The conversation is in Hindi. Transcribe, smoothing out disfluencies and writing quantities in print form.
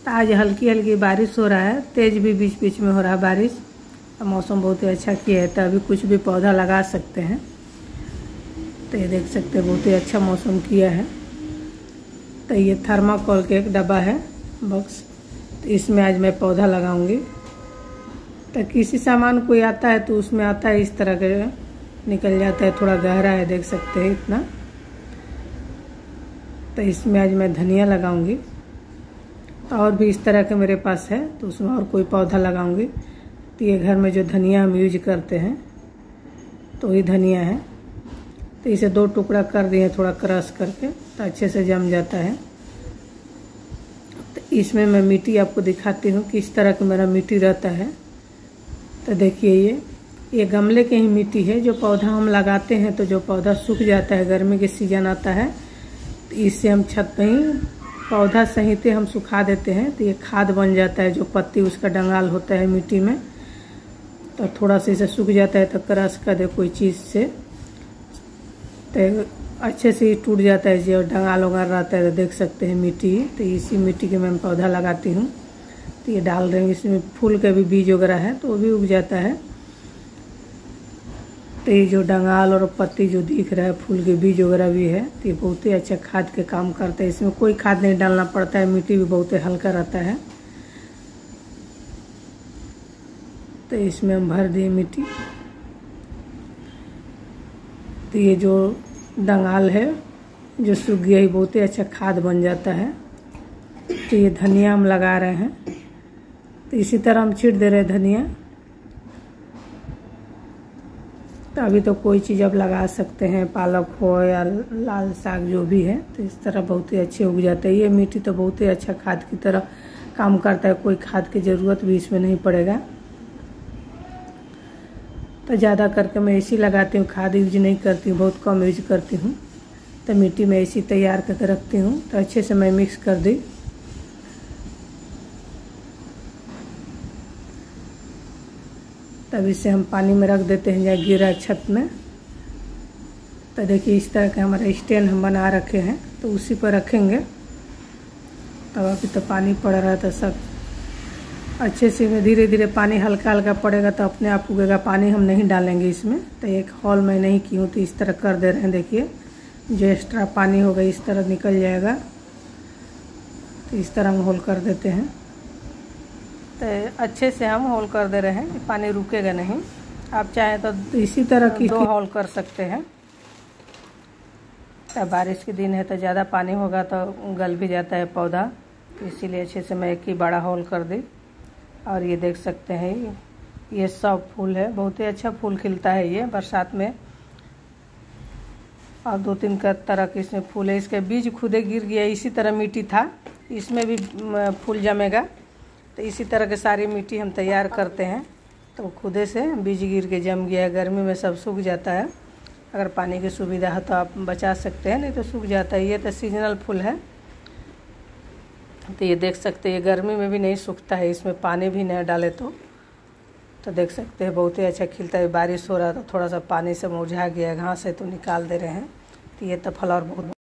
तो आज हल्की हल्की बारिश हो रहा है, तेज़ भी बीच बीच में हो रहा है बारिश। तो मौसम बहुत ही अच्छा किया है, तो अभी कुछ भी पौधा लगा सकते हैं। तो ये देख सकते हैं बहुत ही अच्छा मौसम किया है। तो ये थर्माकोल के एक डब्बा है बॉक्स, तो इसमें आज मैं पौधा लगाऊंगी। तो किसी सामान कोई आता है तो उसमें आता है इस तरह के निकल जाता है, थोड़ा गहरा है, देख सकते हैं इतना। तो इसमें आज मैं धनिया लगाऊंगी। और भी इस तरह के मेरे पास है, तो उसमें और कोई पौधा लगाऊंगी। तो ये घर में जो धनिया हम यूज करते हैं तो ये धनिया है। तो इसे 2 टुकड़ा कर दिए थोड़ा क्रश करके, तो अच्छे से जम जाता है। तो इसमें मैं मिट्टी आपको दिखाती हूँ किस तरह का मेरा मिट्टी रहता है। तो देखिए ये गमले की ही मिट्टी है। जो पौधा हम लगाते हैं तो जो पौधा सूख जाता है, गर्मी के सीजन आता है, तो इससे हम छत पे ही पौधा सहित हम सुखा देते हैं। तो ये खाद बन जाता है, जो पत्ती उसका डंगाल होता है मिट्टी में। तो थोड़ा सा इसे सूख जाता है तो क्रश कर दे कोई चीज़ से, तो अच्छे से ही टूट जाता है। जो डंगाल वंगाल रहता है तो देख सकते हैं मिट्टी। तो इसी मिट्टी के मैं पौधा लगाती हूँ। तो ये डाल रही हूँ, इसमें फूल के भी बीज वगैरह है तो वो भी उग जाता है। तो ये जो डंगाल और पत्ती जो दिख रहा है, फूल के बीज वगैरह भी है, तो ये बहुत ही अच्छा खाद के काम करता है। इसमें कोई खाद नहीं डालना पड़ता है, मिट्टी भी बहुत ही हल्का रहता है। तो इसमें हम भर दिए मिट्टी। तो ये जो डंगाल है जो सूख गया ही बहुत ही अच्छा खाद बन जाता है। तो ये धनिया हम लगा रहे हैं, तो इसी तरह हम छींट दे रहे हैं धनिया। तो अभी तो कोई चीज़ अब लगा सकते हैं, पालक हो या लाल साग जो भी है, तो इस तरह बहुत ही अच्छे उग जाते हैं। ये मिट्टी तो बहुत ही अच्छा खाद की तरह काम करता है, कोई खाद की ज़रूरत भी इसमें नहीं पड़ेगा। तो ज़्यादा करके मैं ऐसी लगाती हूँ, खाद यूज नहीं करती हूँ, बहुत कम यूज करती हूँ। तो मिट्टी में ऐसी तैयार करके रखती हूँ। तो अच्छे से मैं मिक्स कर दी। तब इसे हम पानी में रख देते हैं या गिरा छत में। तो देखिए इस तरह का हमारा स्टैंड हम बना रखे हैं, तो उसी पर रखेंगे। तब अभी तो पानी पड़ रहा था, सब अच्छे से धीरे धीरे पानी हल्का हल्का पड़ेगा तो अपने आप उगेगा। पानी हम नहीं डालेंगे इसमें। तो एक हॉल में नहीं की हूँ, तो इस तरह कर दे रहे हैं। देखिए जो एक्स्ट्रा पानी होगा इस तरह निकल जाएगा। तो इस तरह हम होल कर देते हैं। तो अच्छे से हम होल कर दे रहे हैं, पानी रुकेगा नहीं। आप चाहें तो इसी तरह की 2 होल कर सकते हैं। तो बारिश के दिन है तो ज़्यादा पानी होगा तो गल भी जाता है पौधा, तो इसीलिए अच्छे से मैं एक ही बड़ा होल कर दी। और ये देख सकते हैं ये सब फूल है, बहुत ही अच्छा फूल खिलता है ये बरसात में। और 2-3 तरह के इसमें फूल है। इसके बीज खुदे गिर गया, इसी तरह मिट्टी था, इसमें भी फूल जमेगा। तो इसी तरह के सारी मिट्टी हम तैयार करते हैं। तो खुदे से बीज गिर के जम गया। गर्मी में सब सूख जाता है, अगर पानी की सुविधा है तो आप बचा सकते हैं, नहीं तो सूख जाता है। ये तो सीजनल फूल है। तो ये देख सकते हैं ये गर्मी में भी नहीं सूखता है, इसमें पानी भी नहीं डाले तो देख सकते हैं बहुत ही अच्छा खिलता है। बारिश हो रहा है तो थोड़ा सा पानी से मुरझा गया, घास है तो निकाल दे रहे हैं। तो ये तो फल और बहुत